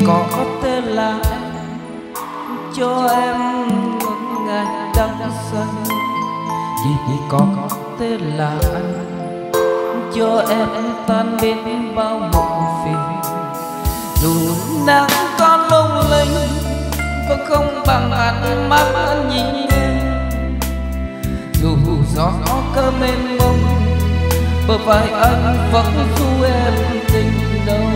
có tên là anh, cho em ngỡ ngàng đắm say. Chỉ có tên là anh, cho em tan biến bao muộn phiền. Dù nắng có lung linh vẫn không bằng ánh mắt anh nhìn em. Dù gió cơ mênh mông bờ vai anh vẫn ru em tình đâu.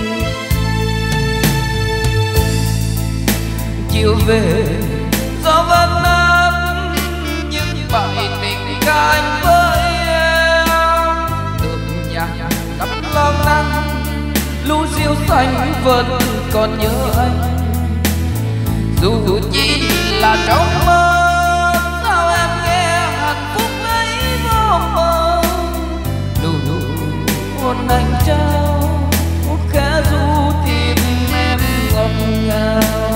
Chiều về gió vẫn ấm nhưng bài tình ca anh với em. Tượng nhà đắp lo nắng lũ diêu xanh vẫn còn nhớ anh. Dù chỉ là trong mơ sao em nghe hạnh phúc ấy vô mơ. Nụ hôn anh trao khẽ ru tim em ngọt ngào.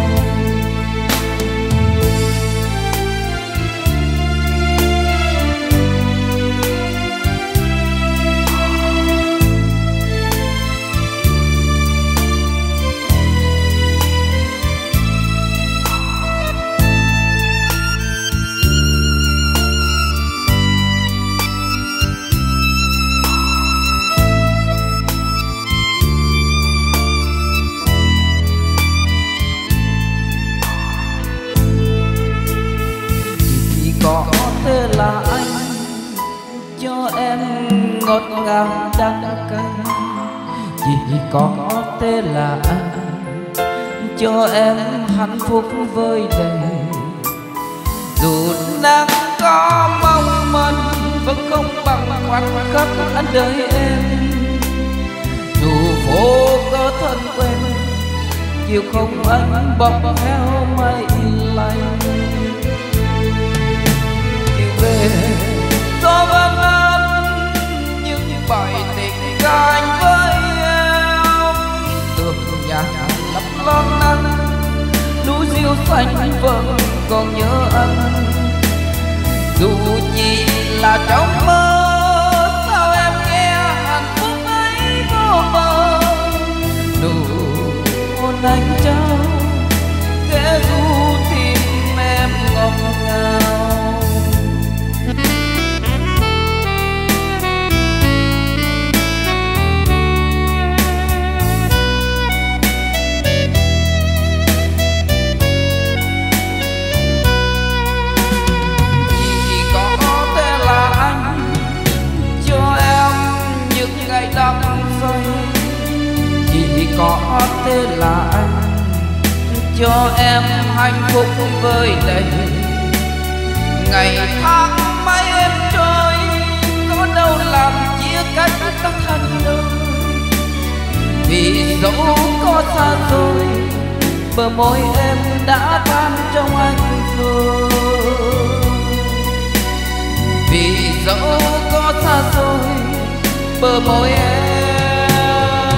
Có thế là anh cho em ngọt ngào đắng cay. Chỉ có thế là anh cho em hạnh phúc vơi đầy. Dù nắng có mong manh vẫn không bằng khoảnh khắc anh đợi em. Dù phố có thân quen chiều không anh bọc theo mây lạnh. Về gió vẫn ấm những bài tình ca anh với em. Tường nhà lấp lon nắng lũ diêu xanh vẫn còn nhớ anh. Dù chỉ là trong mơ sao em nghe hạnh phúc ấy vô bờ. Nụ hôn anh trao kẻ ru tim em ngọt ngào. Chỉ có thế là anh cho em hạnh phúc vơi đầy. Ngày tháng mãi em trôi có đâu làm chia cách ta thành đôi. Vì dẫu có xa rồi bờ môi em đã tan trong anh rồi. Vì dẫu có xa rồi bờ môi em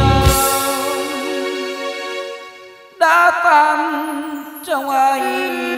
đã tan trong anh.